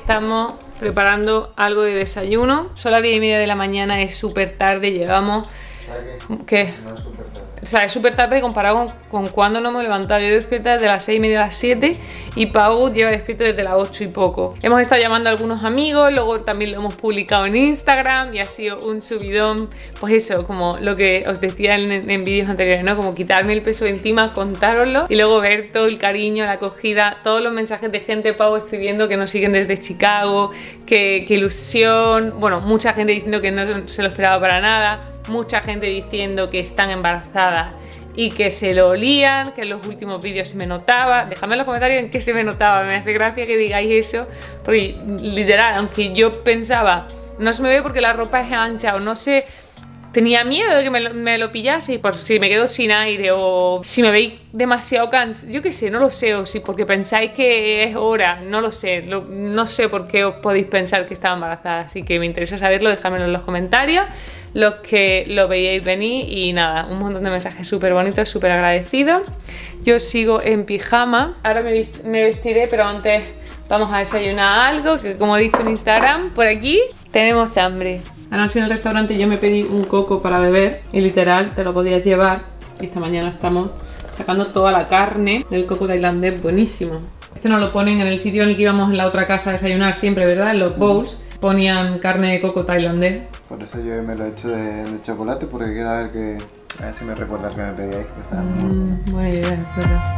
estamos preparando algo de desayuno. Son las 10:30 de la mañana, es súper tarde, llevamos... ¿Qué? No es súper tarde. O sea, es súper tarde comparado con cuando nos hemos levantado. Yo despierto desde las 6:30 a las 7 y Pau lleva despierto desde las 8 y poco. Hemos estado llamando a algunos amigos, luego también lo hemos publicado en Instagram y ha sido un subidón. Pues eso, como lo que os decía en vídeos anteriores, ¿no? Como quitarme el peso de encima, contároslo y luego ver todo el cariño, la acogida, todos los mensajes de gente, Pau escribiendo que nos siguen desde Chicago, que ilusión, bueno, mucha gente diciendo que no se lo esperaba para nada. Mucha gente diciendo que están embarazadas y que se lo olían, que en los últimos vídeos se me notaba. Dejadme en los comentarios en qué se me notaba, me hace gracia que digáis eso, porque literal, aunque yo pensaba, no se me ve porque la ropa es ancha o no sé, tenía miedo de que me lo pillase y por si me quedo sin aire o si me veis demasiado cansado, yo qué sé, no lo sé, o si porque pensáis que es hora, no lo sé, no sé por qué os podéis pensar que estaba embarazada, así que me interesa saberlo, dejadmelo en los comentarios, los que lo veíais venir y nada, un montón de mensajes súper bonitos, súper agradecidos. Yo sigo en pijama, ahora me vestiré, pero antes vamos a desayunar algo, que como he dicho en Instagram, por aquí tenemos hambre. Anoche en el restaurante yo me pedí un coco para beber y literal te lo podías llevar. Y esta mañana estamos sacando toda la carne del coco tailandés, buenísimo. Este nos lo ponen en el sitio en el que íbamos en la otra casa a desayunar siempre, ¿verdad? En los bowls ponían carne de coco tailandés. Por eso yo me lo he hecho de chocolate, porque quiero ver si me recuerdas que me pedíais, que estaba muy buena idea, es verdad.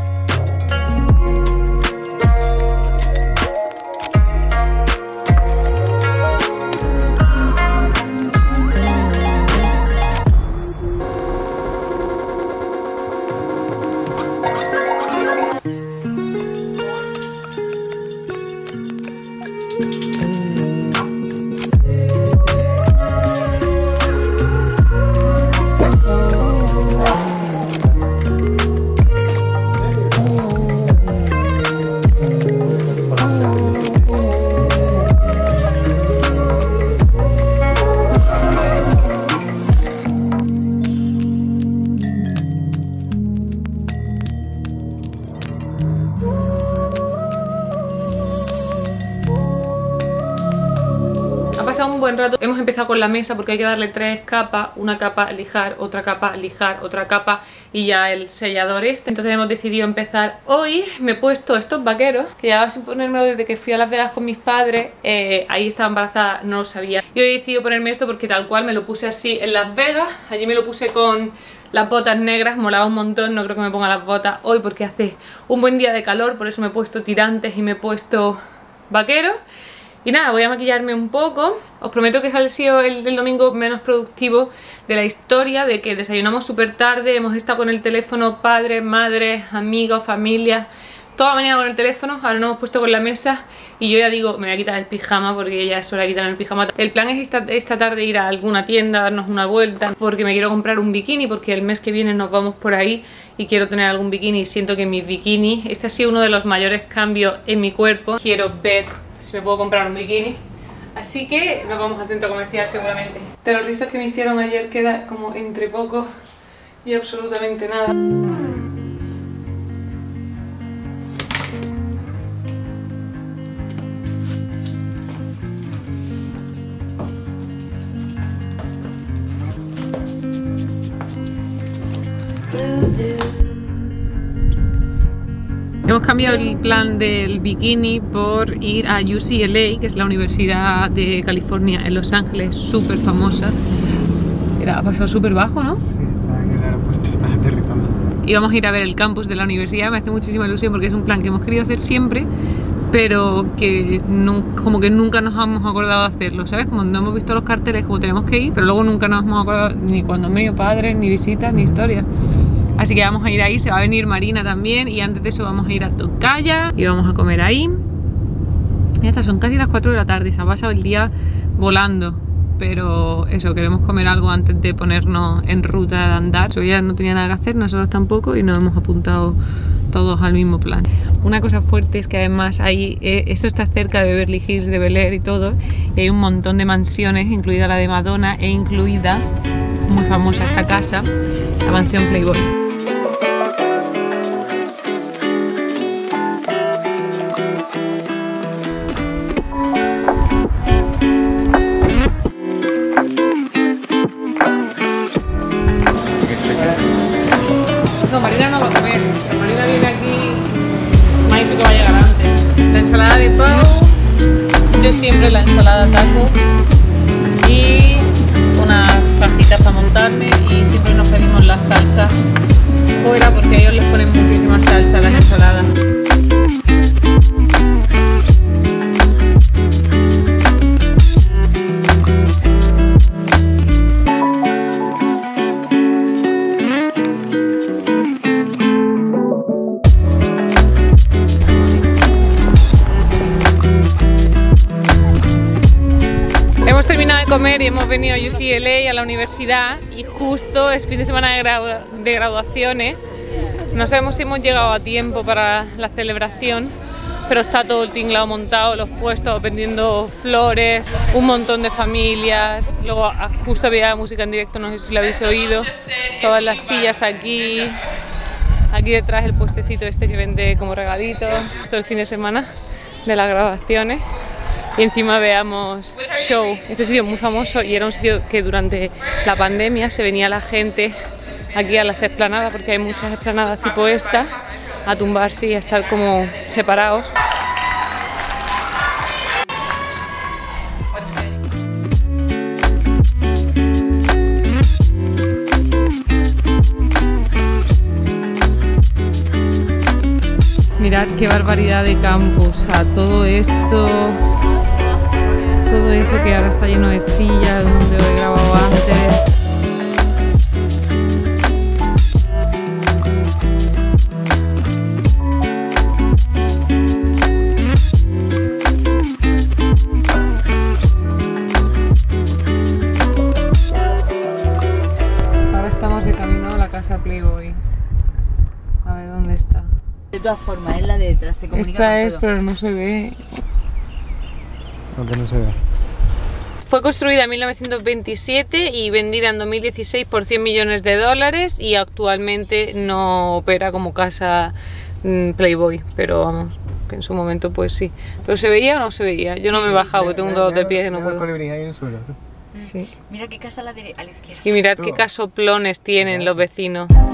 Pasado un buen rato, hemos empezado con la mesa porque hay que darle 3 capas, una capa lijar, otra capa lijar, otra capa y ya el sellador este. Entonces hemos decidido empezar hoy. Me he puesto estos vaqueros que llevaba sin ponérmelo desde que fui a Las Vegas con mis padres. Ahí estaba embarazada, no lo sabía, y hoy he decidido ponerme esto porque tal cual me lo puse así en Las Vegas. Allí me lo puse con las botas negras, molaba un montón. No creo que me ponga las botas hoy porque hace un buen día de calor, por eso me he puesto tirantes y me he puesto vaqueros. Y nada, voy a maquillarme un poco. Os prometo que ha sido el domingo menos productivo de la historia, de que desayunamos súper tarde, hemos estado con el teléfono, padres, madres, amigos, familia, toda la mañana con el teléfono. Ahora nos hemos puesto con la mesa y yo ya digo, me voy a quitar el pijama porque ya es hora de quitarme el pijama. El plan es esta tarde ir a alguna tienda, darnos una vuelta, porque me quiero comprar un bikini, porque el mes que viene nos vamos por ahí y quiero tener algún bikini. Y siento que mis bikinis, este ha sido uno de los mayores cambios en mi cuerpo. Quiero ver si me puedo comprar un bikini, así que nos vamos al centro comercial seguramente. De los rizos que me hicieron ayer queda como entre poco y absolutamente nada. Hemos cambiado el plan del bikini por ir a UCLA, que es la Universidad de California en Los Ángeles, súper famosa. Ha pasado súper bajo, ¿no? Sí, estaba en el aeropuerto, estaba aterrizando. Y vamos a ir a ver el campus de la universidad. Me hace muchísima ilusión porque es un plan que hemos querido hacer siempre, pero que como que nunca nos hemos acordado de hacerlo, ¿sabes? Como no hemos visto los carteles como tenemos que ir, pero luego nunca nos hemos acordado ni cuando medio padres, ni visitas, ni historias. Así que vamos a ir ahí, se va a venir Marina también y antes de eso vamos a ir a Tocaya y vamos a comer ahí. Ya está, son casi las 4 de la tarde, se ha pasado el día volando, pero eso, queremos comer algo antes de ponernos en ruta de andar. Yo ya no tenía nada que hacer, nosotros tampoco, y nos hemos apuntado todos al mismo plan. Una cosa fuerte es que además ahí, esto está cerca de Beverly Hills, de Bel Air y todo, y hay un montón de mansiones, incluida la de Madonna e incluida, muy famosa esta casa, la mansión Playboy. pido siempre la ensalada taco y unas cajitas para montarme, y siempre nos pedimos la salsa fuera porque a ellos les ponen muchísima salsa a las ensaladas. Hemos terminado de comer y hemos venido a UCLA, a la universidad, y justo es fin de semana de graduaciones. No sabemos si hemos llegado a tiempo para la celebración, pero está todo el tinglado montado, los puestos vendiendo flores, un montón de familias. Luego justo había música en directo, no sé si lo habéis oído, todas las sillas aquí. Aquí detrás el puestecito este que vende como regalitos. Esto es el fin de semana de las graduaciones. Y encima veamos show. Este sitio es muy famoso y era un sitio que durante la pandemia se venía la gente aquí a las explanadas, porque hay muchas explanadas tipo esta, a tumbarse y a estar como separados. Mirad qué barbaridad de campus, a todo esto, todo eso que ahora está lleno de sillas, donde he grabado antes. Ahora estamos de camino a la casa Playboy. A ver dónde está. De todas formas, es la de detrás, se comunica Esta con es, todo. pero no se ve. Aunque no se ve. Fue construida en 1927 y vendida en 2016 por 100 millones de dólares, y actualmente no opera como casa Playboy, pero vamos, que en su momento pues sí. ¿Pero se veía o no se veía? Yo no me he bajado porque tengo un dolor de pies y no puedo. Colibrí ahí en el suelo, tú. Sí. Mira qué casa a la izquierda. Y mirad qué casoplones tienen los vecinos.